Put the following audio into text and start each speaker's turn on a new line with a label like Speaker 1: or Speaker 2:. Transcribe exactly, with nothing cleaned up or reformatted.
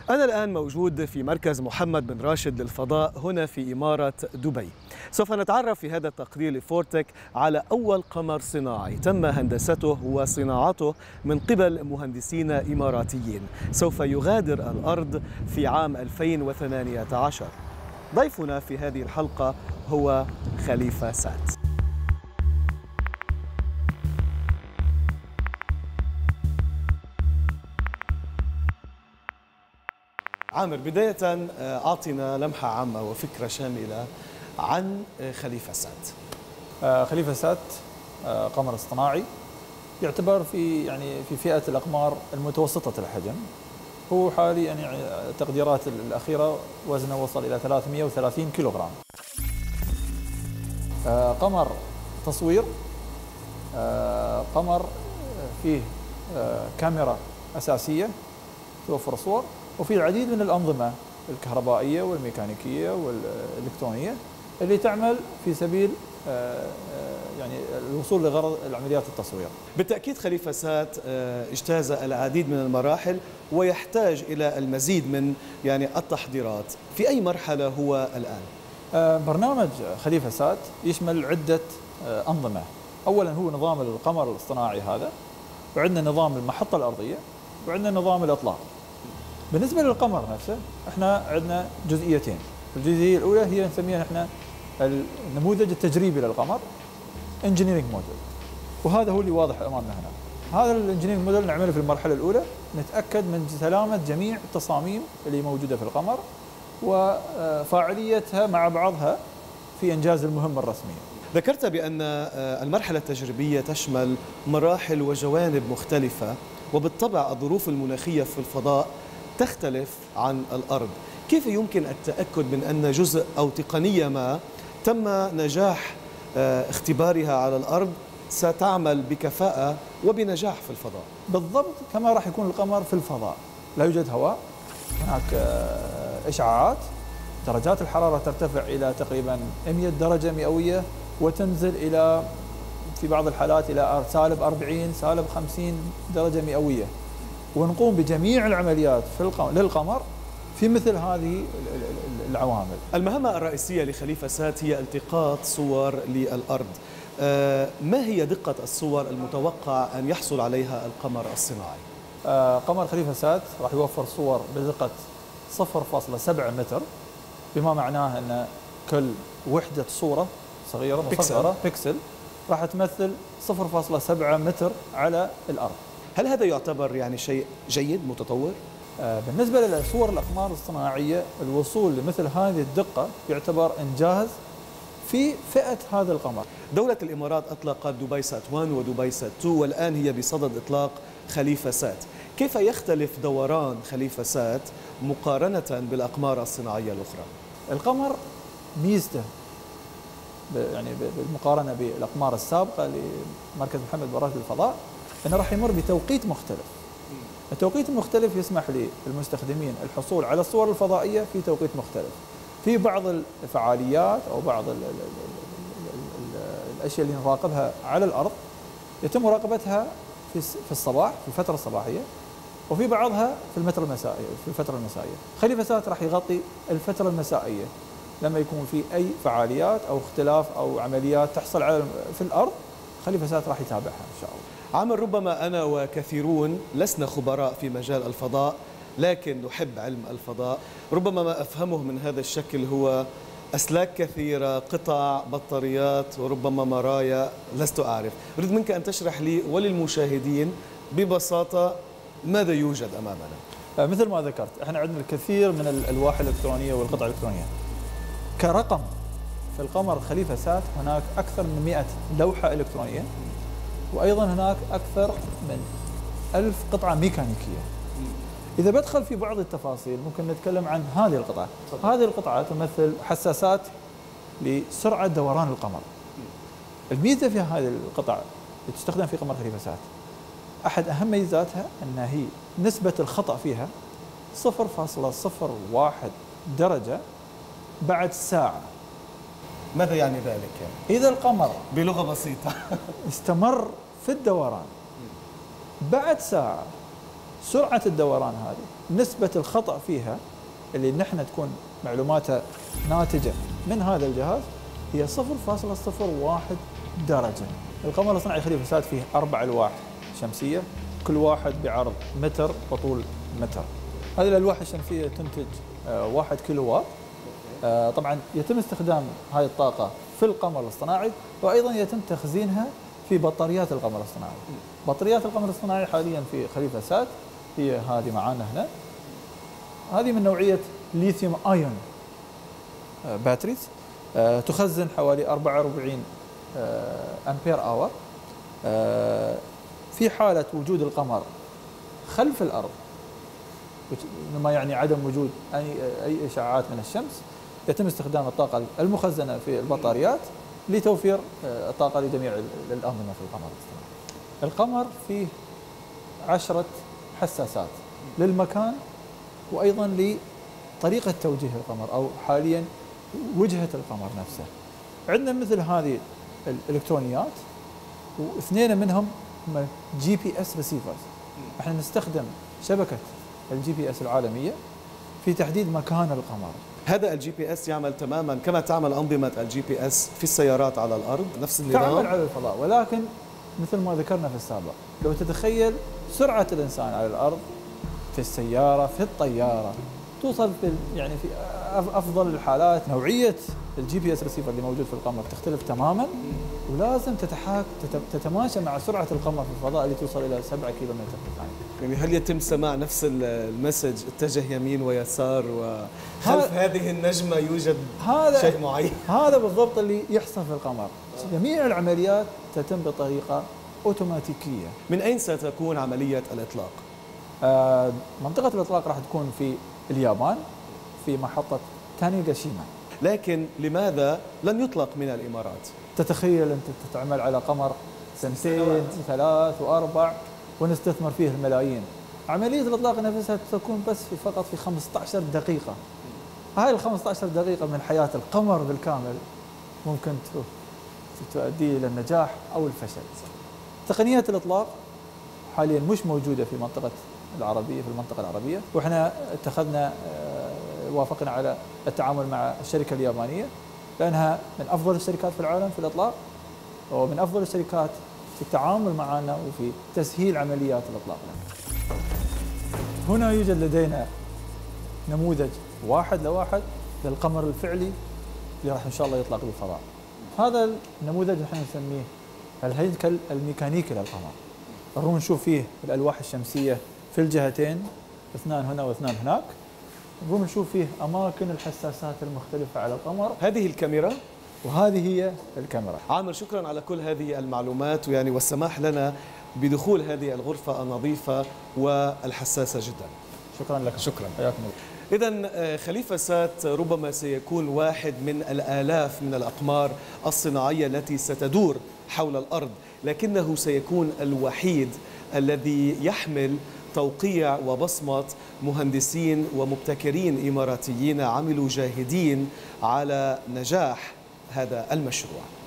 Speaker 1: أنا الآن موجود في مركز محمد بن راشد للفضاء هنا في إمارة دبي. سوف نتعرف في هذا التقرير لفورتك على أول قمر صناعي تم هندسته وصناعته من قبل مهندسين إماراتيين، سوف يغادر الأرض في عام ألفين وثمانية عشر. ضيفنا في هذه الحلقة هو خليفة سات. عامر، بداية أعطنا لمحة عامة وفكرة شاملة عن خليفة سات.
Speaker 2: خليفة سات قمر اصطناعي يعتبر في يعني في فئة الأقمار المتوسطة الحجم. هو حاليا يعني التقديرات الأخيرة وزنه وصل إلى ثلاثمئة وثلاثين كيلوغرام. قمر تصوير، قمر فيه كاميرا أساسية توفر صور، وفي العديد من الأنظمة الكهربائية والميكانيكية والإلكترونية اللي تعمل في سبيل يعني الوصول لغرض العمليات التصوير.
Speaker 1: بالتأكيد خليفة سات اجتاز العديد من المراحل ويحتاج إلى المزيد من يعني التحضيرات. في أي مرحلة هو الآن؟
Speaker 2: برنامج خليفة سات يشمل عدة أنظمة. أولا هو نظام القمر الاصطناعي هذا، وعندنا نظام المحطة الأرضية، وعندنا نظام الإطلاق. بالنسبة للقمر نفسه احنا عندنا جزئيتين. الجزئية الأولى هي نسميها احنا النموذج التجريبي للقمر، انجينيرنج موديل، وهذا هو اللي واضح امامنا هنا. هذا الانجينيرنج موديل نعمله في المرحلة الأولى، نتأكد من سلامة جميع التصاميم اللي موجودة في القمر وفاعليتها مع بعضها في إنجاز المهمة الرسمية.
Speaker 1: ذكرت بأن المرحلة التجريبية تشمل مراحل وجوانب مختلفة، وبالطبع الظروف المناخية في الفضاء تختلف عن الأرض. كيف يمكن التأكد من أن جزء أو تقنية ما تم نجاح اختبارها على الأرض ستعمل بكفاءة وبنجاح في الفضاء؟
Speaker 2: بالضبط كما راح يكون القمر في الفضاء. لا يوجد هواء، هناك إشعاعات، درجات الحرارة ترتفع إلى تقريبا مئة درجة مئوية وتنزل إلى في بعض الحالات إلى سالب أربعين سالب خمسين درجة مئوية، ونقوم بجميع العمليات في للقمر في مثل هذه العوامل.
Speaker 1: المهمة الرئيسية لخليفة سات هي التقاط صور للأرض. ما هي دقة الصور المتوقع أن يحصل عليها القمر الصناعي؟
Speaker 2: قمر خليفة سات راح يوفر صور بدقة صفر فاصلة سبعة متر، بما معناه أن كل وحدة صورة صغيرة مصغرة بيكسل راح تمثل صفر فاصلة سبعة متر على الأرض.
Speaker 1: هل هذا يعتبر يعني شيء جيد متطور؟
Speaker 2: آه بالنسبة لصور الأقمار الصناعية، الوصول لمثل هذه الدقة يعتبر إنجاز في فئة هذا القمر.
Speaker 1: دولة الإمارات أطلقت دبي سات واحد ودبي سات اثنين، والآن هي بصدد إطلاق خليفة سات. كيف يختلف دوران خليفة سات مقارنة بالأقمار الصناعية الأخرى؟
Speaker 2: القمر ميزته يعني بالمقارنة بالأقمار السابقة لمركز محمد بن راشد للفضاء أنه راح يمر بتوقيت مختلف. التوقيت المختلف يسمح للمستخدمين الحصول على الصور الفضائية في توقيت مختلف. في بعض الفعاليات أو بعض ال ال ال ال ال الأشياء اللي نراقبها على الأرض يتم مراقبتها في في الصباح في الفترة الصباحية، وفي بعضها في الفترة المسائية في الفترة المسائية. خليفة سات راح يغطي الفترة المسائية لما يكون في أي فعاليات أو اختلاف أو عمليات تحصل على في الأرض، خليفة سات راح يتابعها إن شاء الله.
Speaker 1: عامر، ربما أنا وكثيرون لسنا خبراء في مجال الفضاء، لكن نحب علم الفضاء. ربما ما أفهمه من هذا الشكل هو أسلاك كثيرة، قطع، بطاريات، وربما مرايا، لست أعرف. أريد منك أن تشرح لي وللمشاهدين ببساطة ماذا يوجد أمامنا.
Speaker 2: مثل ما ذكرت، احنا عندنا الكثير من الألواح الإلكترونية والقطع الإلكترونية. كرقم في القمر خليفة سات هناك أكثر من مئة لوحة إلكترونية، وأيضا هناك أكثر من ألف قطعة ميكانيكية. إذا بدخل في بعض التفاصيل ممكن نتكلم عن هذه القطعة. هذه القطعة تمثل حساسات لسرعة دوران القمر. الميزة في هذه القطع اللي تستخدم في قمر خليفة سات، أحد أهم ميزاتها أن هي نسبة الخطأ فيها صفر فاصلة صفر واحد درجة بعد ساعة.
Speaker 1: ماذا يعني ذلك؟ يعني؟
Speaker 2: إذا القمر
Speaker 1: بلغة بسيطة
Speaker 2: استمر في الدوران بعد ساعة، سرعة الدوران هذه نسبة الخطأ فيها اللي نحن تكون معلوماتها ناتجة من هذا الجهاز هي صفر فاصلة صفر واحد درجة. القمر الصناعي خليفة سات فيه أربع ألواح شمسية، كل واحد بعرض متر وطول متر. هذه الألواح الشمسية تنتج واحد كيلو وات. طبعا يتم استخدام هاي الطاقة في القمر الاصطناعي، وأيضا يتم تخزينها في بطاريات القمر الاصطناعي. بطاريات القمر الاصطناعي حاليا في خليفة سات هي هذه معانا هنا، هذه من نوعية ليثيوم ايون باتريز، تخزن حوالي أربعة وأربعين أمبير أور. في حالة وجود القمر خلف الأرض، ما يعني عدم وجود أي أي إشعاعات من الشمس، يتم استخدام الطاقة المخزنة في البطاريات لتوفير الطاقة لجميع الأنظمة في القمر الاصطناعي. القمر فيه عشرة حساسات للمكان وأيضا لطريقة توجيه القمر أو حاليا وجهة القمر نفسه. عندنا مثل هذه الإلكترونيات، واثنين منهم هم جي بي اس ريسيفرز. احنا نستخدم شبكة الجي بي اس العالمية في تحديد مكان القمر.
Speaker 1: هذا الجي بي اس يعمل تماما كما تعمل أنظمة الجي بي اس في السيارات على الأرض، نفس النظام؟
Speaker 2: تعمل على الفضاء، ولكن مثل ما ذكرنا في السابق، لو تتخيل سرعة الإنسان على الأرض في السيارة في الطيارة توصل في يعني في أفضل الحالات. نوعية الجي بي اس ريسيفر اللي موجود في القمر تختلف تماما، ولازم تتحاك تتماشى مع سرعة القمر في الفضاء اللي توصل إلى سبعة كيلومتر في الثانية.
Speaker 1: يعني هل يتم سماع نفس المسج اتجه يمين ويسار، وخلف هذه النجمة يوجد شيء معين؟
Speaker 2: هذا بالضبط اللي يحصل في القمر. جميع العمليات تتم بطريقة أوتوماتيكية.
Speaker 1: من أين ستكون عملية الإطلاق؟
Speaker 2: آه منطقة الإطلاق راح تكون في اليابان في محطة تانيغاشيما.
Speaker 1: لكن لماذا لن يطلق من الإمارات؟
Speaker 2: تتخيل أنت تعمل على قمر سنتين وثلاث وأربع ونستثمر فيه الملايين. عملية الإطلاق نفسها تكون بس في فقط في خمسة عشر دقيقة. هاي ال خمسة عشر دقيقة من حياة القمر بالكامل ممكن تؤدي إلى النجاح أو الفشل. تقنية الإطلاق حاليا مش موجودة في منطقة العربية في المنطقة العربية، وإحنا اتخذنا وافقنا على التعامل مع الشركة اليابانية لأنها من أفضل الشركات في العالم في الإطلاق، ومن أفضل الشركات في التعامل معنا وفي تسهيل عمليات الإطلاق لنا. هنا يوجد لدينا نموذج واحد لواحد للقمر الفعلي اللي راح إن شاء الله يطلق للفضاء. هذا النموذج نحن نسميه الهيكل الميكانيكي للقمر. الروم نشوف فيه الألواح الشمسية في الجهتين، اثنان هنا واثنان هناك. نقوم نشوف فيه أماكن الحساسات المختلفة على القمر.
Speaker 1: هذه الكاميرا
Speaker 2: وهذه هي الكاميرا.
Speaker 1: عامر، شكرا على كل هذه المعلومات ويعني والسماح لنا بدخول هذه الغرفة النظيفة والحساسة جدا.
Speaker 2: شكرا لك.
Speaker 1: شكرا.
Speaker 2: حياكم الله.
Speaker 1: إذا خليفة سات ربما سيكون واحد من الآلاف من الأقمار الصناعية التي ستدور حول الأرض، لكنه سيكون الوحيد الذي يحمل توقيع وبصمة مهندسين ومبتكرين إماراتيين عملوا جاهدين على نجاح هذا المشروع.